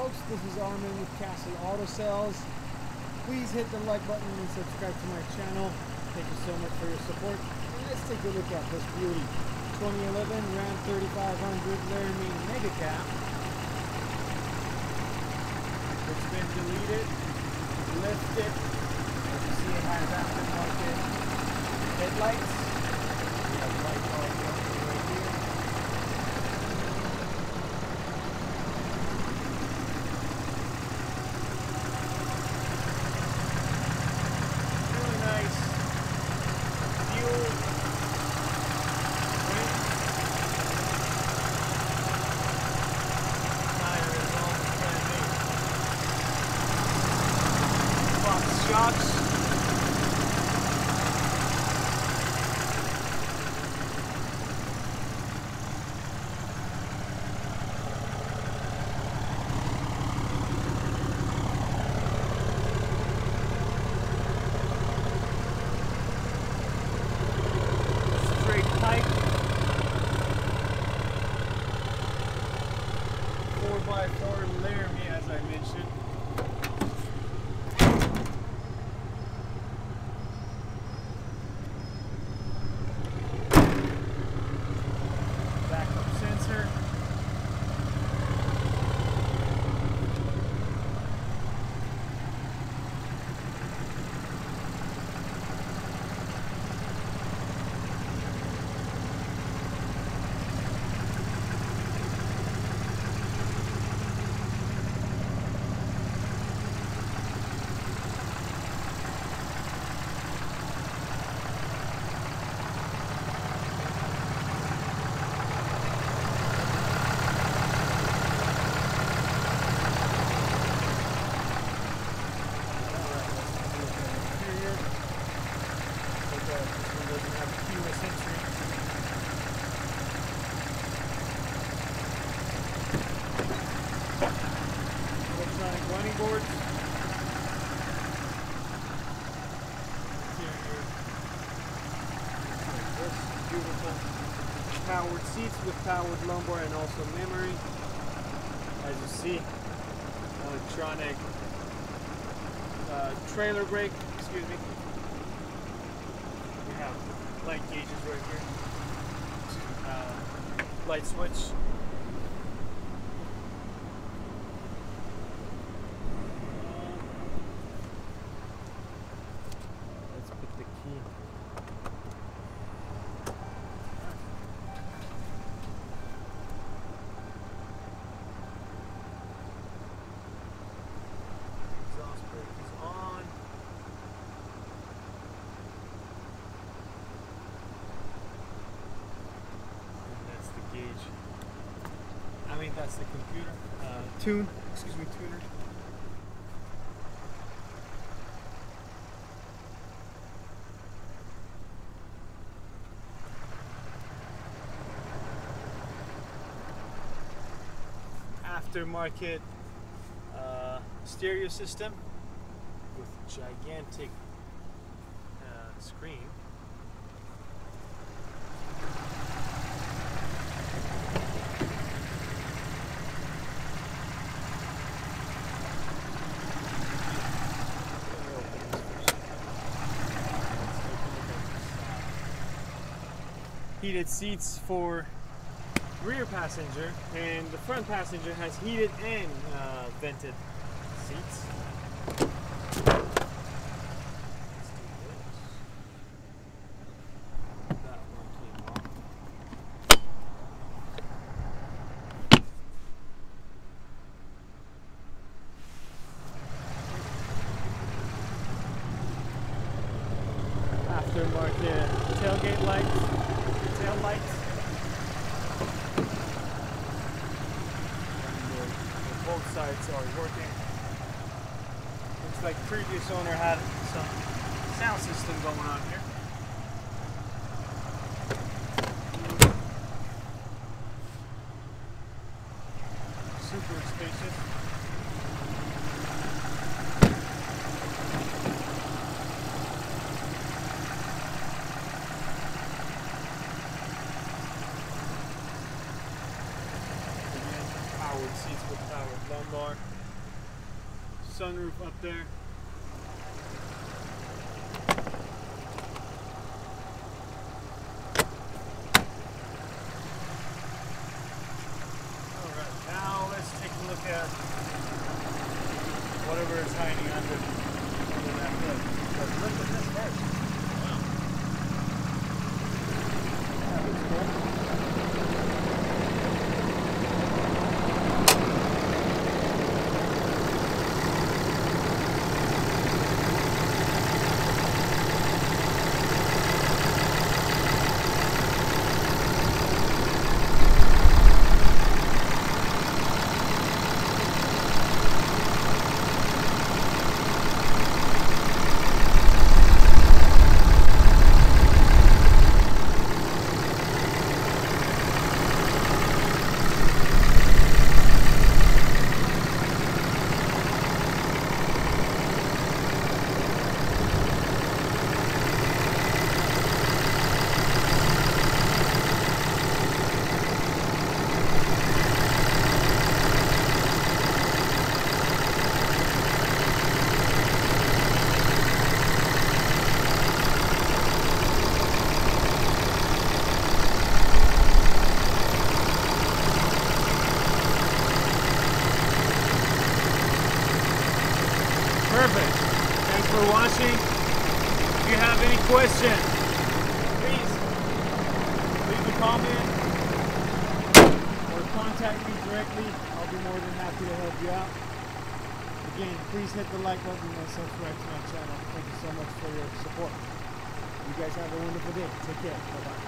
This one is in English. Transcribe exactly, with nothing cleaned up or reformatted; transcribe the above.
folks, this is Armin with Castle Auto Sales. Please hit the like button and subscribe to my channel. Thank you so much for your support. And let's take a look at this beauty. twenty eleven Ram thirty-five hundred Laramie Mega Cab. It's been deleted, lifted. As you see, it has aftermarket headlights. We have light bulb right here. Really nice fuel. Shocks. Straight pipe. four by four Laramie, as I mentioned. Sensor. Electronic running boards. Interior. This beautiful powered seats with powered lumbar and also memory. As you see, electronic uh, trailer brake. Excuse me. We have light gauges right here. Uh, light switch. Let's put the key. Exhaust brake is on. Gauge. I mean, that's the computer. Uh, tune, excuse me, tuner. Aftermarket uh, stereo system with gigantic uh, screen. Heated seats for rear passenger, and the front passenger has heated and uh, vented seats. That one came off. Aftermarket tailgate lights. Tail lights. And both sides are working. Looks like previous owner had some sound system going on here. Super spacious. Powered seats with powered lumbar. sunroof up there. Alright, now let's take a look at whatever is hiding under, under that hood. Let's look at this first. Wow. That looks cool. Perfect. Thanks for watching. If you have any questions, please leave a comment or contact me directly. I'll be more than happy to help you out. Again, please hit the like button and subscribe to my channel. Thank you so much for your support. You guys have a wonderful day. Take care. Bye-bye.